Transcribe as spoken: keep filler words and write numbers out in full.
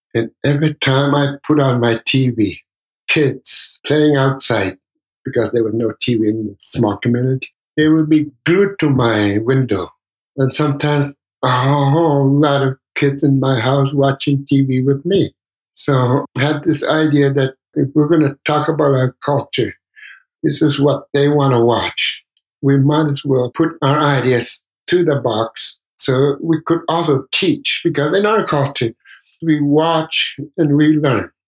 And every time I put on my T V, kids playing outside, because there was no T V in the small community, they would be glued to my window. And sometimes a whole lot of kids in my house watching T V with me. So I had this idea that if we're going to talk about our culture, this is what they want to watch. We might as well put our ideas to the box so we could also teach, because in our culture, we watch and we learn.